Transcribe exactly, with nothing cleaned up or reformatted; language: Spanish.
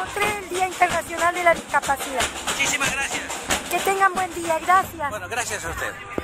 tres, el Día Internacional de la Discapacidad. Muchísimas gracias. Que tengan buen día, gracias. Bueno, gracias a usted.